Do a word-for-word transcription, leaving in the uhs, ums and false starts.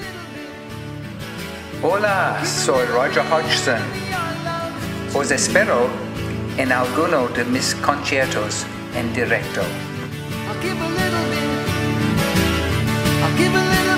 Hola, soy Roger Hodgson. Os espero en alguno de mis conciertos en directo. I'll give a little bit. I'll give a little